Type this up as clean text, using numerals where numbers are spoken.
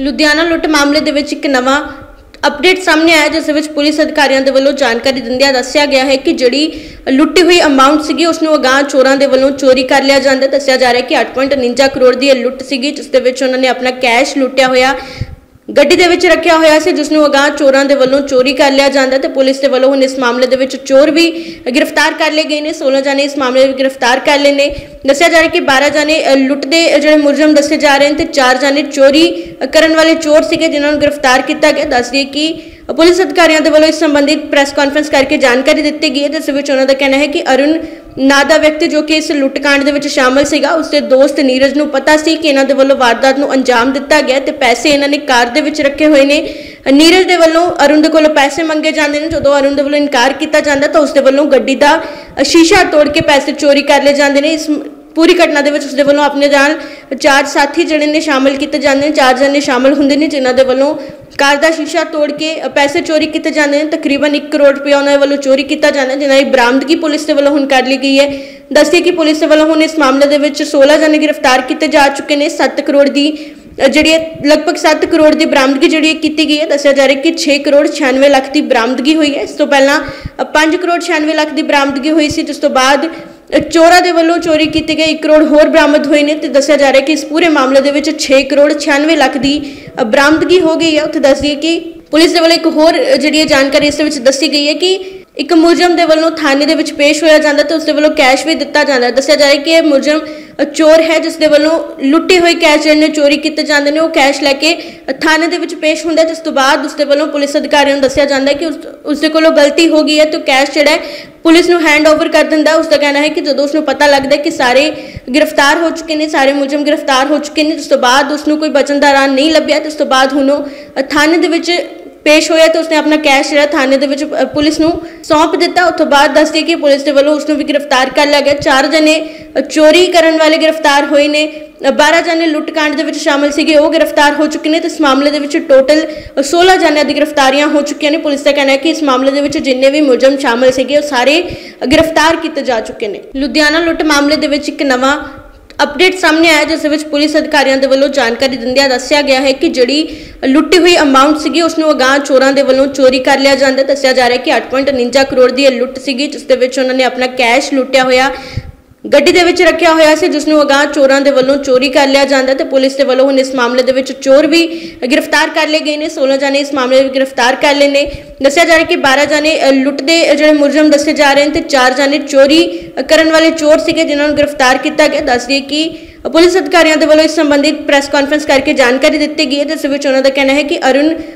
ਲੁਧਿਆਣਾ ਲੁੱਟ ਮਾਮਲੇ ਦੇ ਵਿੱਚ ਇੱਕ ਨਵਾਂ ਅਪਡੇਟ ਸਾਹਮਣੇ ਆਇਆ ਜਿਸ ਵਿੱਚ ਪੁਲਿਸ ਅਧਿਕਾਰੀਆਂ ਦੇ ਵੱਲੋਂ ਜਾਣਕਾਰੀ ਦਿੰਦਿਆਂ ਦੱਸਿਆ ਗਿਆ ਹੈ ਕਿ ਜਿਹੜੀ ਲੁੱਟੀ ਹੋਈ ਅਮਾਉਂਟ ਸੀਗੀ ਉਸ ਨੂੰ ਅਗਾਂਹ ਚੋਰਾਂ ਦੇ ਵੱਲੋਂ ਚੋਰੀ ਕਰ ਲਿਆ ਜਾਂਦਾ। ਦੱਸਿਆ ਜਾ ਰਿਹਾ ਕਿ 8.49 ਕਰੋੜ ਦੀ ਇਹ ਲੁੱਟ ਸੀਗੀ ਜਿਸ ਦੇ ਵਿੱਚ ਉਹਨਾਂ ਨੇ ਆਪਣਾ ਕੈਸ਼ ਲੁੱਟਿਆ ਹੋਇਆ ਗੱਡੀ ਦੇ ਵਿੱਚ ਰੱਖਿਆ ਹੋਇਆ ਸੀ ਜਿਸ ਨੂੰ ਅਗਾਂਹ ਚੋਰਾਂ ਦੇ ਵੱਲੋਂ ਚੋਰੀ ਕਰ ਲਿਆ ਜਾਂਦਾ ਤੇ ਪੁਲਿਸ ਦੇ ਵੱਲੋਂ ਹੁਣ ਇਸ ਮਾਮਲੇ ਦੇ ਵਿੱਚ ਚੋਰ ਵੀ ਗ੍ਰਿਫਤਾਰ ਕਰ ਲਏ ਗਏ ਨੇ। 16 ਜਾਨੇ ਇਸ ਮਾਮਲੇ ਵਿੱਚ ਗ੍ਰਿਫਤਾਰ ਕਰ ਲਏ ਨੇ। ਦੱਸਿਆ ਜਾ ਰਿਹਾ ਕਿ 12 ਜਾਨੇ ਲੁੱਟ ਦੇ ਜਿਹੜੇ ਮੁਲਜ਼ਮ ਦੱਸੇ ਜਾ ਰਹੇ ਨੇ ਤੇ 4 ਜਾਨੇ ਚੋਰੀ ਕਰਨ ਵਾਲੇ ਚੋਰ ਸੀਗੇ ਜਿਨ੍ਹਾਂ ਨੂੰ ਗ੍ਰਿਫਤਾਰ ਕੀਤਾ ਗਿਆ। ਦੱਸ ਦਈਏ ਕਿ ਪੁਲਿਸ ਅਧਿਕਾਰੀਆਂ ਦੇ ਵੱਲੋਂ ਇਸ ਸੰਬੰਧੀ ਪ੍ਰੈਸ ਕਾਨਫਰੰਸ ਕਰਕੇ ਜਾਣਕਾਰੀ ਦਿੱਤੀ ਗਈ ਹੈ ਜਿਸ ਵਿੱਚ ਉਹਨਾਂ ਦਾ ਕਹਿਣਾ ਹੈ ਕਿ ਅਰੁਣ ਨਾਂ ਦਾ ਵਿਅਕਤੀ ਜੋ ਕਿ ਇਸ ਲੁੱਟਕਾਂਡ ਦੇ ਵਿੱਚ ਸ਼ਾਮਲ ਸੀਗਾ ਉਸਦੇ ਦੋਸਤ ਨੀਰਜ ਨੂੰ ਪਤਾ ਸੀ ਕਿ ਇਹਨਾਂ ਦੇ ਵੱਲੋਂ ਵਾਰਦਾਤ ਨੂੰ ਅੰਜਾਮ ਦਿੱਤਾ ਗਿਆ ਤੇ ਪੈਸੇ ਇਹਨਾਂ ਨੇ ਕਾਰ ਦੇ ਵਿੱਚ ਰੱਖੇ ਹੋਏ ਨੇ। ਨੀਰਜ ਦੇ ਵੱਲੋਂ ਅਰੁਣ ਦੇ ਕੋਲੋਂ ਪੈਸੇ ਮੰਗੇ ਜਾਂਦੇ ਨੇ। ਜਦੋਂ ਅਰੁਣ ਦੇ ਵੱਲੋਂ ਇਨਕਾਰ ਕੀਤਾ ਜਾਂਦਾ ਤਾਂ ਉਸ ਦੇ ਵੱਲੋਂ ਗੱਡੀ ਦਾ ਸ਼ੀਸ਼ਾ ਤੋੜ ਕੇ ਪੈਸੇ ਚੋਰੀ ਕਰ ਲਏ ਜਾਂਦੇ ਨੇ। ਇਸ पूरी घटना ਦੇ ਵਿੱਚ ਉਸ ਦੇ ਵੱਲੋਂ ਆਪਣੇ ਨਾਲ 4 ਸਾਥੀ ਜਿਹੜੇ ਨੇ ਸ਼ਾਮਲ ਕੀਤੇ ਜਾਂਦੇ ਨੇ। 4 ਜਣੇ ਸ਼ਾਮਲ ਹੁੰਦੇ ਨੇ ਜਿਨ੍ਹਾਂ ਦੇ ਵੱਲੋਂ ਕਾਰ ਦਾ ਸ਼ੀਸ਼ਾ ਤੋੜ ਕੇ ਪੈਸੇ ਚੋਰੀ ਕੀਤੇ ਜਾਂਦੇ ਨੇ। ਤਕਰੀਬਨ 1 ਕਰੋੜ ਰੁਪਏ ਉਹਨਾਂ ਦੇ ਵੱਲੋਂ ਚੋਰੀ ਕੀਤਾ ਜਾਂਦਾ ਜਿਨ੍ਹਾਂ ਦੀ ਬਰਾਮਦਗੀ ਪੁਲਿਸ ਦੇ ਵੱਲੋਂ ਹੁਣ ਕਰ ਲਈ ਗਈ ਹੈ। ਦੱਸਦੇ ਕਿ ਪੁਲਿਸ ਦੇ ਵੱਲੋਂ ਹੁਣ ਇਸ ਮਾਮਲੇ ਦੇ ਵਿੱਚ 16 ਜਣੇ ਗ੍ਰਿਫਤਾਰ ਕੀਤੇ ਜਾ ਚੁੱਕੇ ਨੇ। 7 ਕਰੋੜ ਦੀ ਜਿਹੜੀ ਲਗਭਗ 7 ਕਰੋੜ ਦੀ ਬਰਾਮਦਗੀ ਜਿਹੜੀ ਕੀਤੀ ਗਈ ਹੈ। ਦੱਸਿਆ ਜਾ ਰਿਹਾ ਕਿ 6 ਕਰੋੜ 96 ਲੱਖ ਦੀ ਬਰਾਮਦਗੀ ਹੋਈ ਹੈ। ਇਸ ਤੋਂ ਪਹਿਲਾਂ 5 ਕਰੋੜ 96 ਲੱਖ ਦੀ ਬਰਾਮਦਗੀ ਹੋਈ ਸੀ ਜਿਸ ਤੋਂ ਬਾਅਦ ਚੋਰਾਂ ਦੇ ਵੱਲੋਂ ਚੋਰੀ ਕੀਤੇ ਗਏ 1 ਕਰੋੜ ਹੋਰ ਬਰਾਮਦ ਹੋਏ ਨੇ ਤੇ ਦੱਸਿਆ ਜਾ ਰਿਹਾ ਕਿ ਇਸ ਪੂਰੇ ਮਾਮਲੇ ਦੇ ਵਿੱਚ 6 ਕਰੋੜ 96 ਲੱਖ ਦੀ ਬਰਾਮਦਗੀ ਹੋ ਗਈ ਹੈ। ਉੱਥੇ ਦੱਸ ਦਈਏ ਕਿ ਪੁਲਿਸ ਦੇ ਵੱਲੋਂ ਇੱਕ ਹੋਰ ਜਿਹੜੀ ਜਾਣਕਾਰੀ ਇਸ ਵਿੱਚ ਦੱਸੀ ਗਈ ਹੈ ਕਿ ਇੱਕ ਮੁਲਜ਼ਮ ਦੇ ਵੱਲੋਂ ਥਾਣੇ ਦੇ ਵਿੱਚ ਪੇਸ਼ ਹੋਇਆ ਜਾਂਦਾ ਤੇ ਉਸ ਦੇ ਵੱਲੋਂ ਕੈਸ਼ ਵੀ ਦਿੱਤਾ ਜਾਂਦਾ। ਦੱਸਿਆ ਜਾ ਰਿਹਾ ਕਿ ਇਹ ਮੁਲਜ਼ਮ ਚੋਰ ਹੈ ਜਿਸ ਦੇ ਵੱਲੋਂ ਲੁੱਟੇ ਹੋਏ ਕੈਸ਼ ਜਿਹੜੇ ਚੋਰੀ ਕੀਤੇ ਜਾਂਦੇ ਨੇ ਉਹ ਕੈਸ਼ ਲੈ ਕੇ ਥਾਣੇ ਦੇ ਵਿੱਚ ਪੇਸ਼ ਹੁੰਦਾ ਜਿਸ ਤੋਂ ਬਾਅਦ ਉਸ ਦੇ ਵੱਲੋਂ ਪੁਲਿਸ ਅਧਿਕਾਰੀਆਂ ਨੂੰ ਦੱਸਿਆ ਜਾਂਦਾ ਕਿ ਉਸ ਦੇ ਕੋਲੋਂ ਗਲਤੀ ਹੋ ਗਈ ਹੈ ਤੇ ਕੈਸ਼ ਜਿਹੜਾ ਪੁਲਿਸ ਨੂੰ ਹੈਂਡ ਓਵਰ ਕਰ ਦਿੰਦਾ। ਉਸ ਦਾ ਕਹਿਣਾ ਹੈ ਕਿ ਜਦੋਂ ਉਸ ਨੂੰ ਪਤਾ ਲੱਗਦਾ ਕਿ ਸਾਰੇ ਗ੍ਰਿਫਤਾਰ ਹੋ ਚੁੱਕੇ ਨੇ, ਸਾਰੇ ਮੁਲਜ਼ਮ ਗ੍ਰਿਫਤਾਰ ਹੋ ਚੁੱਕੇ ਨੇ, ਜਿਸ ਤੋਂ ਬਾਅਦ ਉਸ ਨੂੰ ਕੋਈ ਬਚਣ ਦਾ ਰਾਹ ਨਹੀਂ ਲੱਭਿਆ ਤੇ ਉਸ ਤੋਂ ਬਾਅਦ ਹੁਣ ਉਹ ਥਾਣੇ ਦੇ ਵਿੱਚ पेश होया तो उसने अपना कैश जो थाने दे विच पुलिस नूं सौंप दिता। उस तो बाद दस दी कि पुलिस के वालों उसनूं भी गिरफ्तार कर लिया गया। 4 जने चोरी करन वाले गिरफ्तार होए ने, 12 जने लुटकांड दे विच शामिल सीगे वो गिरफ्तार हो चुके हैं। तो इस मामले दे विच टोटल 16 जने दी गिरफ्तारियां हो चुकी हैं। पुलिस का कहना है कि इस मामले दे विच जिन्ने भी मुलजम शामिल सीगे वो सारे गिरफ्तार किए जा चुके हैं। लुधियाना लुट मामले दे विच एक नवां अपडेट सामने आया जिस विच पुलिस अधिकारियों के वालों जानकारी दिंदियां दस्सिया गया है कि जिहड़ी लुट्टी हुई अमाउंट सीगी उसनूं अगांह चोरां दे वालों चोरी कर लिया जांदा। दस्सिया जा रहा है कि 8.49 करोड़ दी लुੱਟ सीगी जिस दे विच उन्होंने अपना कैश लुੱਟਿਆ होया ਗੱਡੀ ਦੇ ਵਿੱਚ ਰੱਖਿਆ ਹੋਇਆ ਸੀ ਜਿਸ ਨੂੰ ਅਗਾਂਹ ਚੋਰਾਂ ਦੇ ਵੱਲੋਂ ਚੋਰੀ ਕਰ ਲਿਆ ਜਾਂਦਾ ਤੇ ਪੁਲਿਸ ਦੇ ਵੱਲੋਂ ਹੁਣ ਇਸ ਮਾਮਲੇ ਦੇ ਵਿੱਚ ਚੋਰ ਵੀ ਗ੍ਰਿਫਤਾਰ ਕਰ ਲਏ ਗਏ ਨੇ। 16 ਜਣੇ ਇਸ ਮਾਮਲੇ ਵਿੱਚ ਗ੍ਰਿਫਤਾਰ ਕਰ ਲਏ ਨੇ। ਦੱਸਿਆ ਜਾ ਰਿਹਾ ਕਿ 12 ਜਣੇ ਲੁੱਟ ਦੇ ਜਿਹੜੇ ਮੁਲਜ਼ਮ ਦੱਸੇ ਜਾ ਰਹੇ ਨੇ ਤੇ 4 ਜਣੇ ਚੋਰੀ ਕਰਨ ਵਾਲੇ ਚੋਰ ਸੀਗੇ ਜਿਨ੍ਹਾਂ ਨੂੰ ਗ੍ਰਿਫਤਾਰ ਕੀਤਾ ਗਿਆ। ਦੱਸ ਦਈਏ ਕਿ ਪੁਲਿਸ ਅਧਿਕਾਰੀਆਂ ਦੇ ਵੱਲੋਂ ਇਸ ਸੰਬੰਧੀ ਪ੍ਰੈਸ ਕਾਨਫਰੰਸ ਕਰਕੇ ਜਾਣਕਾਰੀ ਦਿੱਤੀ ਗਈ ਹੈ ਜਿਸ ਵਿੱਚ ਉਹਨਾਂ ਦਾ ਕਹਿਣਾ ਹੈ ਕਿ ਅਰੁਣ